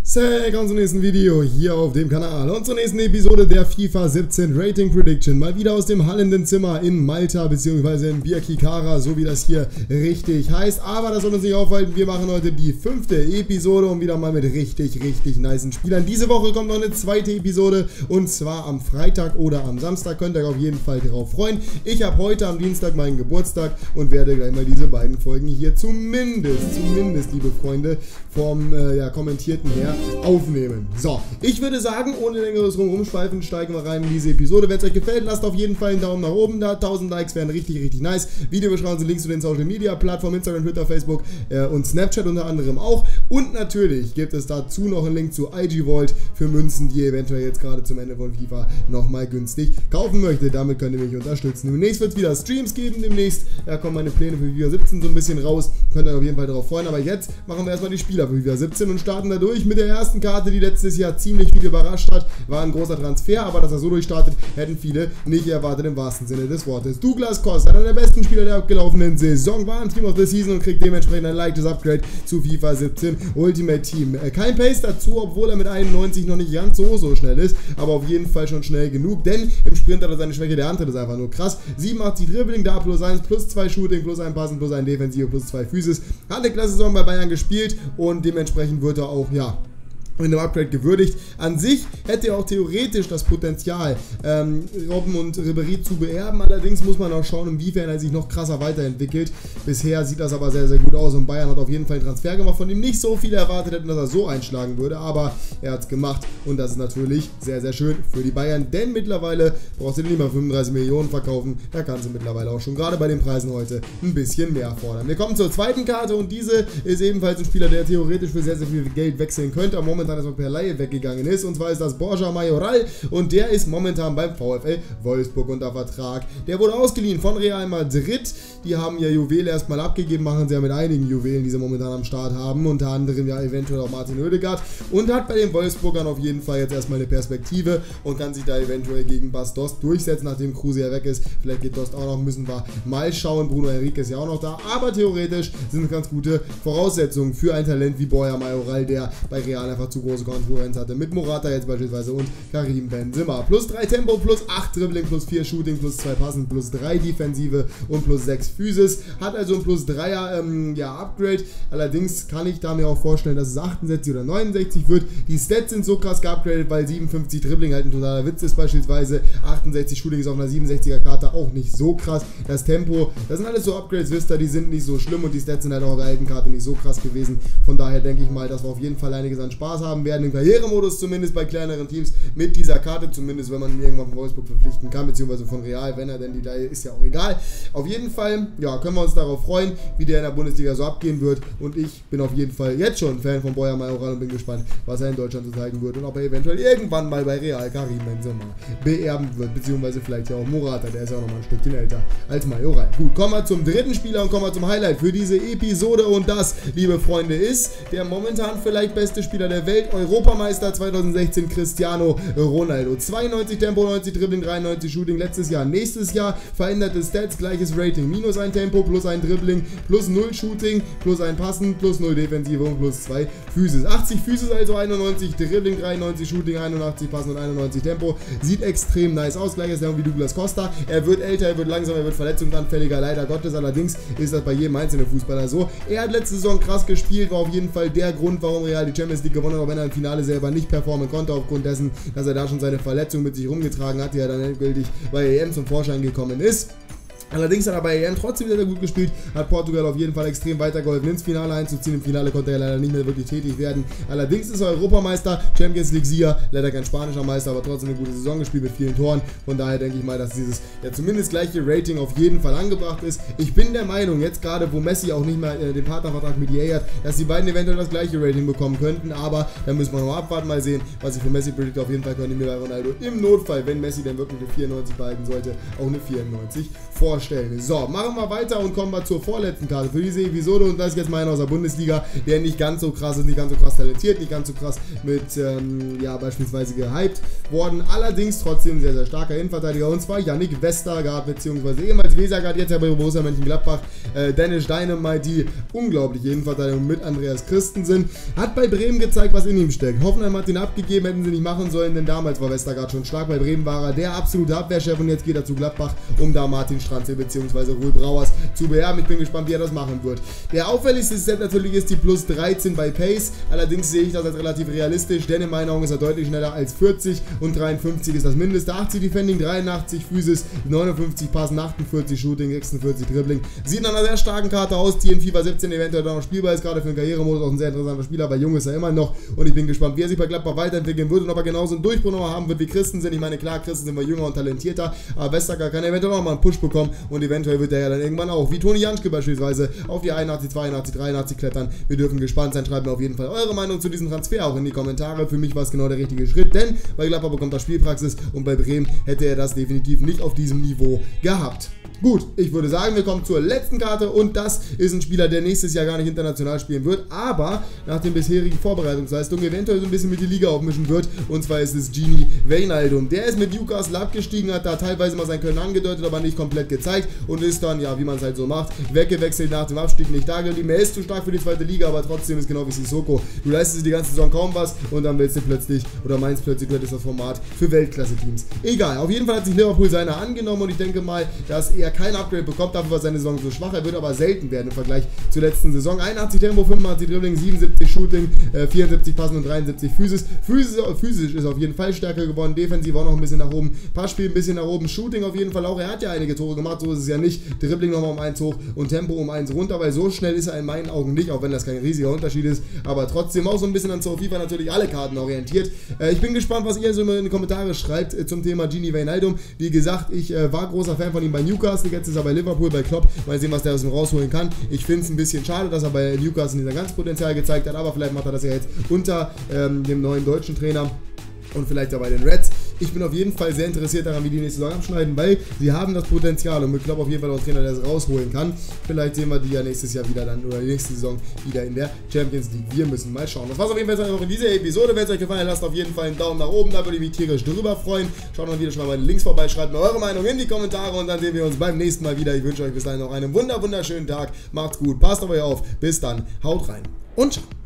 Willkommen zum nächsten Video hier auf dem Kanal und zur nächsten Episode der FIFA 17 Rating Prediction. Mal wieder aus dem hallenden Zimmer in Malta bzw. in Birkirkara, so wie das hier richtig heißt. Aber das soll uns nicht aufhalten, wir machen heute die 5. Episode und wieder mal mit richtig nicen Spielern. Diese Woche kommt noch eine zweite Episode und zwar am Freitag oder am Samstag. Könnt ihr euch auf jeden Fall darauf freuen. Ich habe heute am Dienstag meinen Geburtstag und werde gleich mal diese beiden Folgen hier zumindest, liebe Freunde, vom Kommentierten her aufnehmen. So, ich würde sagen, ohne längeres Rumschweifen, steigen wir rein in diese Episode. Wenn es euch gefällt, lasst auf jeden Fall einen Daumen nach oben da. 1000 Likes wären richtig nice. Videobeschreibung sind Links zu den Social Media Plattformen, Instagram, Twitter, Facebook und Snapchat unter anderem auch. Und natürlich gibt es dazu noch einen Link zu IG Vault für Münzen, die ihr eventuell jetzt gerade zum Ende von FIFA nochmal günstig kaufen möchtet. Damit könnt ihr mich unterstützen. Demnächst wird es wieder Streams geben. Demnächst kommen meine Pläne für FIFA 17 so ein bisschen raus. Könnt ihr euch auf jeden Fall darauf freuen. Aber jetzt machen wir erstmal die Spieler für FIFA 17 und starten da durch mit der ersten Karte, die letztes Jahr ziemlich viel überrascht hat. War ein großer Transfer, aber dass er so durchstartet, hätten viele nicht erwartet im wahrsten Sinne des Wortes. Douglas Costa, einer der besten Spieler der abgelaufenen Saison, war im Team of the Season und kriegt dementsprechend ein leichtes Upgrade zu FIFA 17 Ultimate Team. Kein Pace dazu, obwohl er mit 91 noch nicht ganz so schnell ist, aber auf jeden Fall schon schnell genug, denn im Sprint hat er seine Schwäche, der Antritt ist einfach nur krass. 87 Dribbling, da +1, +2 Shooting, +1 Passen, +1 Defensive, +2 Physis. Hat eine klasse Saison bei Bayern gespielt und dementsprechend wird er auch, in dem Upgrade gewürdigt. An sich hätte er auch theoretisch das Potenzial, Robben und Ribéry zu beerben. Allerdings muss man auch schauen, inwiefern er sich noch krasser weiterentwickelt. Bisher sieht das aber sehr gut aus und Bayern hat auf jeden Fall einen Transfer gemacht, von dem nicht so viele erwartet hätten, dass er so einschlagen würde. Aber er hat es gemacht und das ist natürlich sehr schön für die Bayern, denn mittlerweile brauchst du nicht mehr 35 Millionen verkaufen. Da kannst du mittlerweile auch schon gerade bei den Preisen heute ein bisschen mehr fordern. Wir kommen zur zweiten Karte und diese ist ebenfalls ein Spieler, der theoretisch für sehr viel Geld wechseln könnte. Momentan erstmal per Leihe weggegangen ist, und zwar ist das Borja Mayoral und der ist momentan beim VfL Wolfsburg unter Vertrag. Der wurde ausgeliehen von Real Madrid, die haben ja Juwelen erstmal abgegeben, machen sie ja mit einigen Juwelen, die sie momentan am Start haben, unter anderem ja eventuell auch Martin Oedegaard, und hat bei den Wolfsburgern auf jeden Fall jetzt erstmal eine Perspektive und kann sich da eventuell gegen Bas Dost durchsetzen, nachdem Kruse ja weg ist. Vielleicht geht Dost auch noch, müssen wir mal schauen. Bruno Henrique ist ja auch noch da, aber theoretisch sind es ganz gute Voraussetzungen für ein Talent wie Borja Mayoral, der bei Real einfach zu große Konkurrenz hatte, mit Morata jetzt beispielsweise und Karim Benzema. +3 Tempo, +8 Dribbling, +4 Shooting, +2 Passen, +3 Defensive und +6 Physis. Hat also ein +3er Upgrade. Allerdings kann ich da mir auch vorstellen, dass es 68 oder 69 wird. Die Stats sind so krass geupgradet, weil 57 Dribbling halt ein totaler Witz ist beispielsweise. 68 Shooting ist auf einer 67er Karte auch nicht so krass. Das Tempo, das sind alles so Upgrades, wisst ihr, die sind nicht so schlimm und die Stats sind halt auch auf der alten Karte nicht so krass gewesen. Von daher denke ich mal, dass wir auf jeden Fall einiges an Spaß haben werden, im Karrieremodus zumindest bei kleineren Teams mit dieser Karte, zumindest wenn man ihn irgendwann von Wolfsburg verpflichten kann, beziehungsweise von Real, wenn er denn die Leihe ist, ja auch egal. Auf jeden Fall, können wir uns darauf freuen, wie der in der Bundesliga so abgehen wird, und ich bin auf jeden Fall jetzt schon Fan von Borja Mayoral und bin gespannt, was er in Deutschland so zeigen wird und ob er eventuell irgendwann mal bei Real Karim Benzema beerben wird, beziehungsweise vielleicht ja auch Morata, der ist ja auch noch mal ein Stückchen älter als Mayoral. Gut, kommen wir zum dritten Spieler und kommen wir zum Highlight für diese Episode, und das, liebe Freunde, ist der momentan vielleicht beste Spieler der Welt, Europameister 2016 Cristiano Ronaldo. 92 Tempo, 90 Dribbling, 93 Shooting letztes Jahr. Nächstes Jahr veränderte Stats, gleiches Rating. -1 Tempo, +1 Dribbling, +0 Shooting, +1 Passen, +0 Defensive und +2 Physis. 80 Physis, also 91 Dribbling, 93 Shooting, 81 Passen und 91 Tempo. Sieht extrem nice aus. Gleiches Level wie Douglas Costa. Er wird älter, er wird langsamer, er wird verletzungsanfälliger, leider Gottes. Allerdings ist das bei jedem einzelnen Fußballer so. Er hat letzte Saison krass gespielt, war auf jeden Fall der Grund, warum Real die Champions League gewonnen hat, auch wenn er im Finale selber nicht performen konnte, aufgrund dessen, dass er da schon seine Verletzung mit sich rumgetragen hat, die er dann endgültig bei EM zum Vorschein gekommen ist. Allerdings hat er bei EM trotzdem sehr gut gespielt, hat Portugal auf jeden Fall extrem weitergeholfen, ins Finale einzuziehen. Im Finale konnte er leider nicht mehr wirklich tätig werden. Allerdings ist er Europameister, Champions League-Sieger, leider kein spanischer Meister, aber trotzdem eine gute Saison gespielt mit vielen Toren. Von daher denke ich mal, dass dieses zumindest gleiche Rating auf jeden Fall angebracht ist. Ich bin der Meinung, jetzt gerade wo Messi auch nicht mehr den Partnervertrag mit EA hat, dass die beiden eventuell das gleiche Rating bekommen könnten, aber da müssen wir noch abwarten, mal sehen, was ich für Messi predikte. Auf jeden Fall könnte mir bei Ronaldo im Notfall, wenn Messi dann wirklich eine 94 behalten sollte, auch eine 94 fordern. vorstellen. So, machen wir weiter und kommen wir zur vorletzten Karte für diese Episode. Und das ist jetzt mal einer aus der Bundesliga, der nicht ganz so krass ist, nicht ganz so krass talentiert, nicht ganz so krass mit, ja, beispielsweise gehypt worden. Allerdings trotzdem sehr, sehr starker Innenverteidiger. Und zwar Yannick Westergaard, beziehungsweise ehemals Wesergaard, jetzt ja bei Borussia Mönchengladbach. Danish Dynamite, die unglaubliche Innenverteidigung mit Andreas Christensen. Hat bei Bremen gezeigt, was in ihm steckt. Hoffenheim hat ihn abgegeben, hätten sie nicht machen sollen, denn damals war Westergaard schon stark. Bei Bremen war er der absolute Abwehrchef und jetzt geht er zu Gladbach, um da Martin Stranzel bzw. Ruhl Brauers zu beerben. Ich bin gespannt, wie er das machen wird. Der auffälligste Set natürlich ist die plus 13 bei Pace. Allerdings sehe ich das als relativ realistisch, denn in meinen Augen ist er deutlich schneller als 40 und 53 ist das Mindeste. 80 Defending, 83 Physis, 59 Passen, 48 Shooting, 46 Dribbling. Sieht nach einer sehr starken Karte aus, die in FIFA 17 eventuell noch spielbar ist, gerade für den Karrieremodus auch ein sehr interessanter Spieler, weil jung ist er immer noch und ich bin gespannt, wie er sich bei Gladbach weiterentwickeln wird und ob er genauso einen Durchbruch noch haben wird wie Christensen. Ich meine, klar, Christensen war jünger und talentierter, aber Westergaard kann eventuell auch mal einen Push bekommen und eventuell wird er ja dann irgendwann auch, wie Toni Janschke beispielsweise, auf die 81, 82, 83 klettern. Wir dürfen gespannt sein, schreibt mir auf jeden Fall eure Meinung zu diesem Transfer auch in die Kommentare. Für mich war es genau der richtige Schritt, denn bei Gladbach bekommt er Spielpraxis und bei Bremen hätte er das definitiv nicht auf diesem Niveau gehabt. Gut, ich würde sagen, wir kommen zur letzten Karte und das ist ein Spieler, der nächstes Jahr gar nicht international spielen wird, aber nach den bisherigen Vorbereitungsleistungen eventuell so ein bisschen mit die Liga aufmischen wird, und zwar ist es Gini Wijnaldum. Der ist mit Newcastle abgestiegen, hat da teilweise mal sein Können angedeutet, aber nicht komplett gezeigt und ist dann, ja, wie man es halt so macht, weggewechselt nach dem Abstieg, nicht da geblieben. Er ist zu stark für die zweite Liga, aber trotzdem ist genau wie Sissoko. Du leistest die ganze Saison kaum was und dann willst du plötzlich, oder meinst plötzlich, du hättest das Format für Weltklasse-Teams. Egal, auf jeden Fall hat sich Liverpool seiner angenommen und ich denke mal, dass er kein Upgrade bekommt, dafür war seine Saison so schwach. Er wird aber selten werden im Vergleich zur letzten Saison. 81 Tempo, 85 Dribbling, 77 Shooting, 74 Passen und 73 Physis. Physisch ist auf jeden Fall stärker geworden, defensiv auch noch ein bisschen nach oben, Passspiel ein bisschen nach oben, Shooting auf jeden Fall auch. Er hat ja einige Tore gemacht, so ist es ja nicht. Dribbling nochmal um 1 hoch und Tempo um 1 runter, weil so schnell ist er in meinen Augen nicht, auch wenn das kein riesiger Unterschied ist, aber trotzdem auch so ein bisschen an Zur FIFA natürlich alle Karten orientiert. Ich bin gespannt, was ihr so in die Kommentare schreibt zum Thema Gini Wijnaldum. Wie gesagt, ich war großer Fan von ihm bei Newcastle, jetzt ist er bei Liverpool, bei Klopp. Mal sehen, was der aus ihm rausholen kann. Ich finde es ein bisschen schade, dass er bei Newcastle dieser ganz Potenzial gezeigt hat, aber vielleicht macht er das ja jetzt unter dem neuen deutschen Trainer und vielleicht ja bei den Reds. Ich bin auf jeden Fall sehr interessiert daran, wie die nächste Saison abschneiden, weil sie haben das Potenzial und mit Klopp auf jeden Fall auch einen Trainer, der es rausholen kann. Vielleicht sehen wir die ja nächstes Jahr wieder dann, oder die nächste Saison wieder in der Champions League. Wir müssen mal schauen. Das war's auf jeden Fall auch in dieser Episode. Wenn es euch gefallen hat, lasst auf jeden Fall einen Daumen nach oben, da würde ich mich tierisch drüber freuen. Schaut dann wieder schon mal bei den Links vorbei, schreibt mir eure Meinung in die Kommentare und dann sehen wir uns beim nächsten Mal wieder. Ich wünsche euch bis dahin noch einen wunderschönen Tag. Macht's gut, passt auf euch auf. Bis dann, haut rein und ciao.